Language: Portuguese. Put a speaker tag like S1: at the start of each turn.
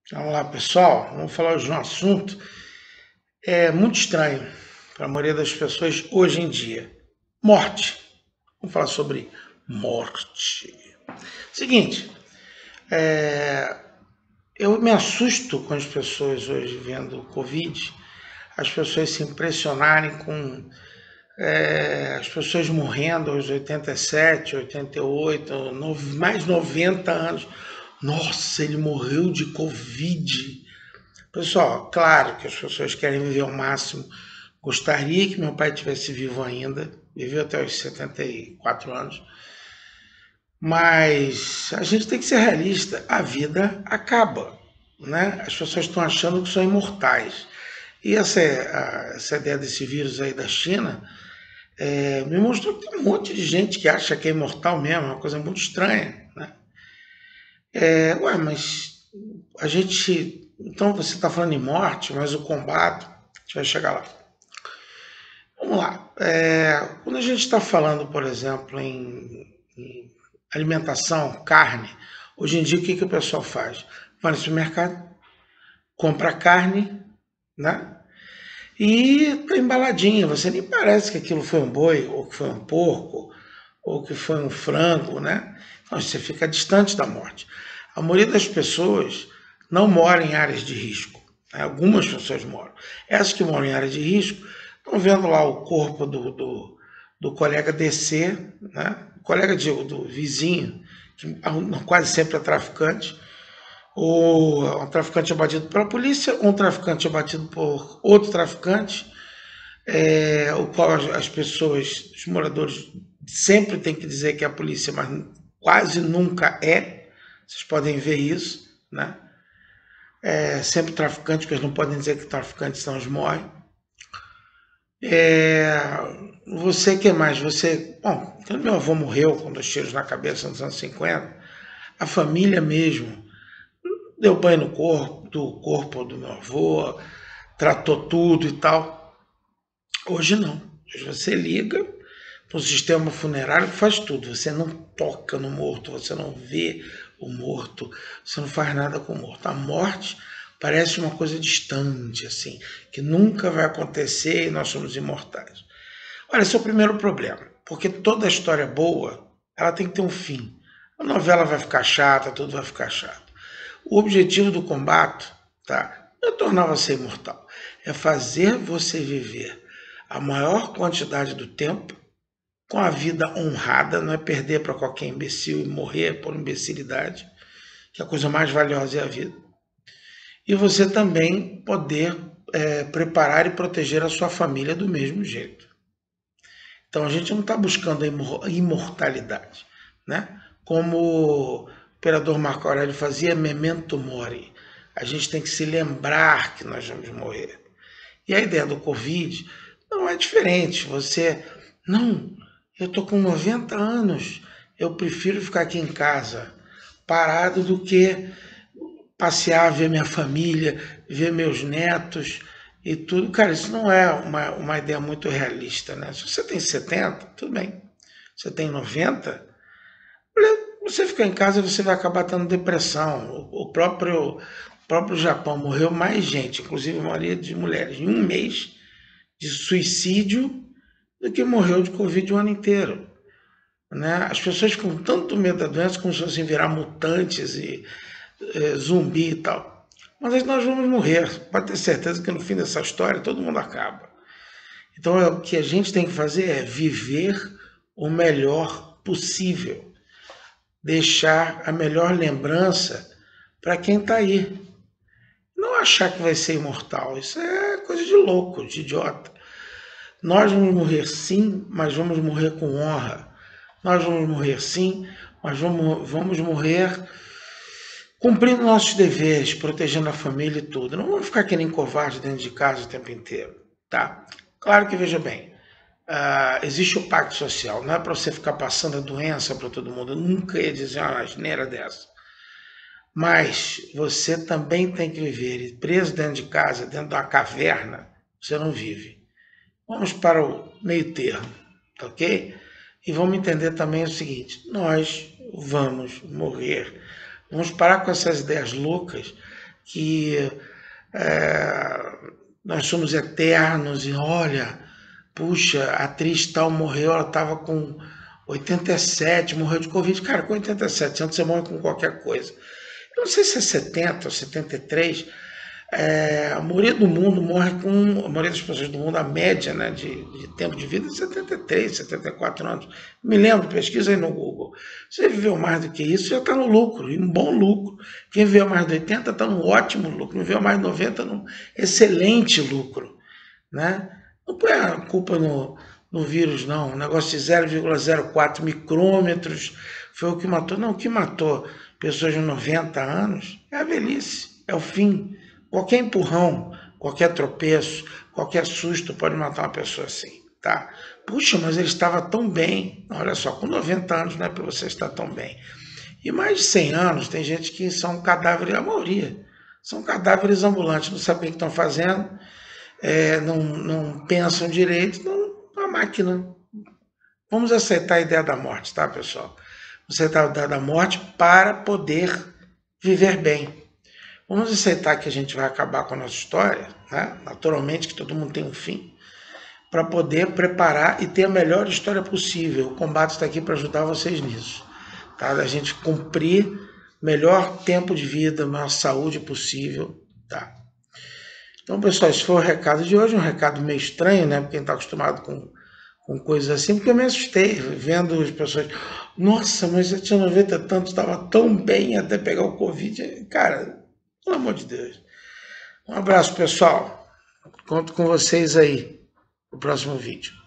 S1: Vamos lá, pessoal. Vamos falar hoje de um assunto muito estranho para a maioria das pessoas hoje em dia. Morte. Vamos falar sobre morte. Seguinte, é, eu me assusto com as pessoas hoje vendo o Covid, as pessoas se impressionarem com as pessoas morrendo aos 87, 88, mais 90 anos. Nossa, ele morreu de Covid. Pessoal, claro que as pessoas querem viver ao máximo. Gostaria que meu pai tivesse vivo ainda, viveu até os 74 anos, mas a gente tem que ser realista, a vida acaba, né? As pessoas estão achando que são imortais. E essa ideia desse vírus aí da China me mostrou que tem um monte de gente que acha que é imortal mesmo, é uma coisa muito estranha, né? Ué, mas a gente. Então você está falando em morte, mas o combate. A gente vai chegar lá. Vamos lá. Quando a gente está falando, por exemplo, em alimentação, carne, hoje em dia o que o pessoal faz? Vai no supermercado, compra carne, né? E tá embaladinha. Você nem parece que aquilo foi um boi, ou que foi um porco, ou que foi um frango, né? Então, você fica distante da morte. A maioria das pessoas não mora em áreas de risco, né? Algumas pessoas moram. Essas que moram em áreas de risco estão vendo lá o corpo do colega descer, né? O colega do vizinho, que quase sempre é traficante, ou um traficante abatido pela polícia, ou um traficante abatido por outro traficante, o qual as pessoas, os moradores, sempre têm que dizer que é a polícia, mas quase nunca é. Vocês podem ver isso, né? Sempre traficante, porque eles não podem dizer que traficantes são os morrem. Você que mais? Bom, quando meu avô morreu com 2 tiros na cabeça nos anos 50, a família mesmo deu banho no corpo do meu avô, tratou tudo e tal. Hoje não. Hoje você liga para o sistema funerário que faz tudo. Você não toca no morto, você não vê o morto, você não faz nada com o morto. A morte parece uma coisa distante, assim, que nunca vai acontecer e nós somos imortais. Olha, esse é o primeiro problema, porque toda história boa, ela tem que ter um fim. A novela vai ficar chata, tudo vai ficar chato. O objetivo do combate, tá, não é tornar você imortal, é fazer você viver a maior quantidade do tempo com a vida honrada, não é perder para qualquer imbecil e morrer por imbecilidade, que a coisa mais valiosa é a vida. E você também poder preparar e proteger a sua família do mesmo jeito. Então a gente não está buscando a imortalidade, né? Como o imperador Marco Aurélio fazia, memento mori. A gente tem que se lembrar que nós vamos morrer. E a ideia do Covid não é diferente. Não, eu estou com 90 anos, eu prefiro ficar aqui em casa, parado, do que passear, ver minha família, ver meus netos e tudo. Cara, isso não é uma ideia muito realista, né? Se você tem 70, tudo bem. Você tem 90, você ficar em casa, você vai acabar tendo depressão. O próprio Japão morreu mais gente, inclusive a maioria de mulheres, em um mês de suicídio do que morreu de Covid o ano inteiro. Né? As pessoas ficam tanto medo da doença como se fossem virar mutantes e zumbi e tal. Mas nós vamos morrer. Pode ter certeza que no fim dessa história todo mundo acaba. Então o que a gente tem que fazer é viver o melhor possível. Deixar a melhor lembrança para quem está aí. Não achar que vai ser imortal. Isso é coisa de louco, de idiota. Nós vamos morrer sim, mas vamos morrer com honra. Nós vamos morrer sim, mas vamos morrer cumprindo nossos deveres, protegendo a família e tudo. Não vamos ficar que nem covarde dentro de casa o tempo inteiro, tá? Claro que, veja bem, existe o pacto social, não é para você ficar passando a doença para todo mundo. Eu nunca ia dizer uma asneira dessa. Mas você também tem que viver. E preso dentro de casa, dentro de uma caverna, você não vive. Vamos para o meio termo, tá ok? E vamos entender também o seguinte: nós vamos morrer. Vamos parar com essas ideias loucas que nós somos eternos e olha, puxa, a atriz tal morreu, ela estava com 87, morreu de Covid. Cara, com 87 anos você morre com qualquer coisa. Eu não sei se é 70 ou 73. A maioria do mundo morre com. A maioria das pessoas do mundo, a média, né, de tempo de vida é 73, 74 anos. Me lembro, pesquisa aí no Google. Você viveu mais do que isso, já está no lucro, e um bom lucro. Quem viveu mais de 80 está num ótimo lucro. Quem viveu mais de 90 num excelente lucro. Né? Não põe a culpa no vírus, não. Um negócio de 0,04 micrômetros foi o que matou. Não, o que matou pessoas de 90 anos é a velhice, é o fim. Qualquer empurrão, qualquer tropeço, qualquer susto pode matar uma pessoa assim, tá? Puxa, mas ele estava tão bem. Olha só, com 90 anos não é para você estar tão bem. E mais de 100 anos tem gente que são cadáveres, a maioria, são cadáveres ambulantes, não sabem o que estão fazendo, não pensam direito, a máquina. Vamos aceitar a ideia da morte, tá, pessoal? Vamos aceitar a ideia da morte para poder viver bem. Vamos aceitar que a gente vai acabar com a nossa história, né? Naturalmente que todo mundo tem um fim, para poder preparar e ter a melhor história possível. O combate está aqui para ajudar vocês nisso, tá? Da gente cumprir melhor tempo de vida, maior saúde possível, tá? Então, pessoal, esse foi o recado de hoje, um recado meio estranho, né? Porque quem está acostumado com coisas assim, porque eu me assustei vendo as pessoas. Nossa, mas eu tinha 90 e tantos, estava tão bem até pegar o Covid. Cara, pelo amor de Deus. Um abraço, pessoal. Conto com vocês aí no próximo vídeo.